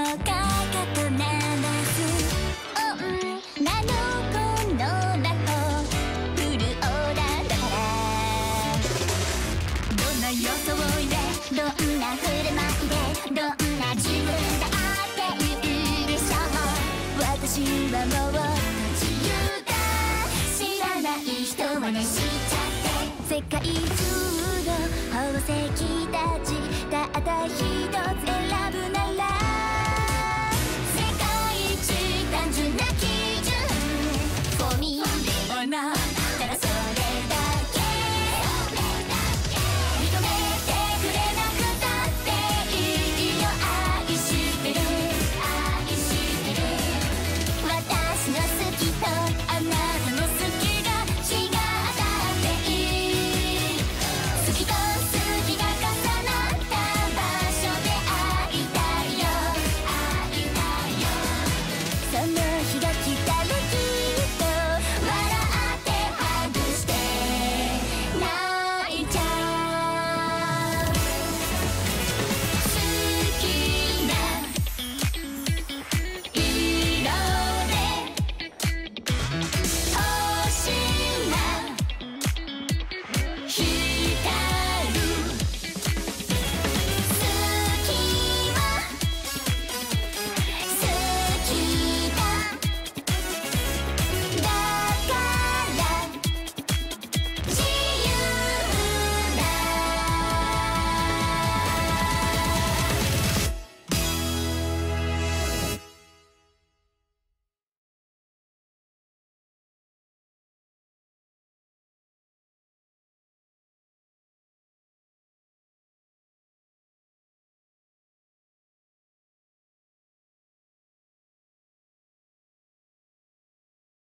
かかとなます女の子の魔法フルオーダーだからどんな装いでどんな振る舞いでどんな自分だって言うでしょう私はもう自由だ知らない人はね知っちゃって世界中の宝石たちたった一つ選ぶな